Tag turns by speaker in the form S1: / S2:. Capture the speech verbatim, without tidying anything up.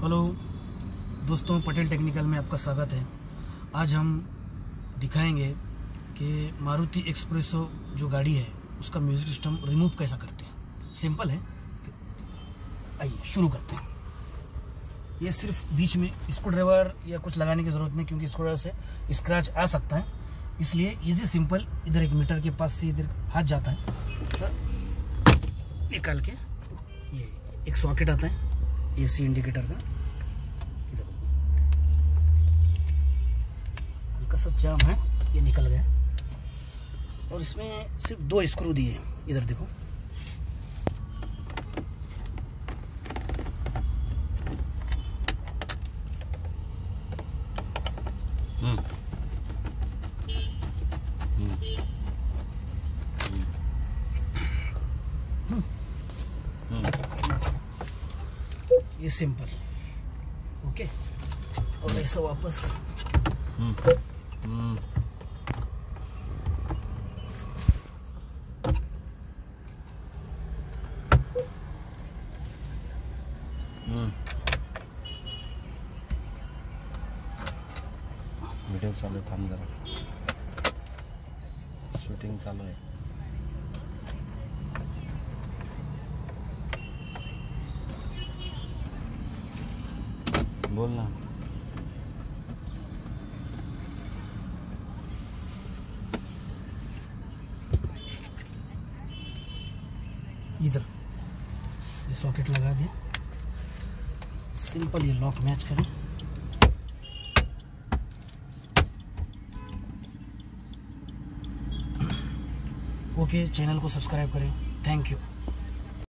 S1: Hello दोस्तों, Patel technical में आपका स्वागत है। आज हम दिखाएंगे कि मारुति एक्सप्रेसो जो गाड़ी है उसका म्यूजिक सिस्टम रिमूव कैसा करते हैं। सिंपल है, आइए शुरू करते हैं। ये सिर्फ बीच में स्क्रू ड्राइवर या कुछ लगाने की जरूरत नहीं, क्योंकि स्क्रू ड्राइवर से स्क्रैच आ सकता है, इसलिए इजी सिंपल। इधर एक मीटर के पास से इधर हाथ जाता है सर, निकाल के ये एक सॉकेट आता है एसी इंडिकेटर का, इधर हल्का सा जाम है, ये निकल गया। और इसमें सिर्फ दो स्क्रू दिए, इधर देखो। हम्म ये सिंपल, ओके। और ऐसा वापस हम्म हम्म
S2: वीडियो चालू है, थांब जरा, शूटिंग चालू है। बोल ना।
S1: इधर ये सॉकेट लगा दिया, सिंपल। ये लॉक मैच करें, ओके। चैनल को सब्सक्राइब करें। Thank you.